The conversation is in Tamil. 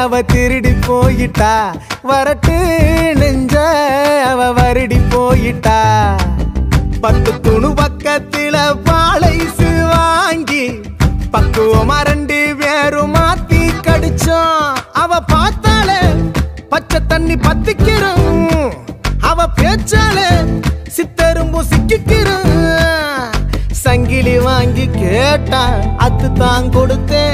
அவ திருடி போயிட்டா வரட்டு நெஞ்ச அவ வருடி போயிட்டா 10 துணு பக்கத்தில பாலைசு வாங்கி பக்குவமா 2 பேரும் மாத்தி கடிச்சோம் அவ பார்த்தாலே பச்சை தண்ணி பத்திக்கிறோம் அவ பேச்சாலே சித்தரும்பு சிக்கிக்கிறோம் சங்கிலி வாங்கி கேட்டா அது தான் கொடுத்தே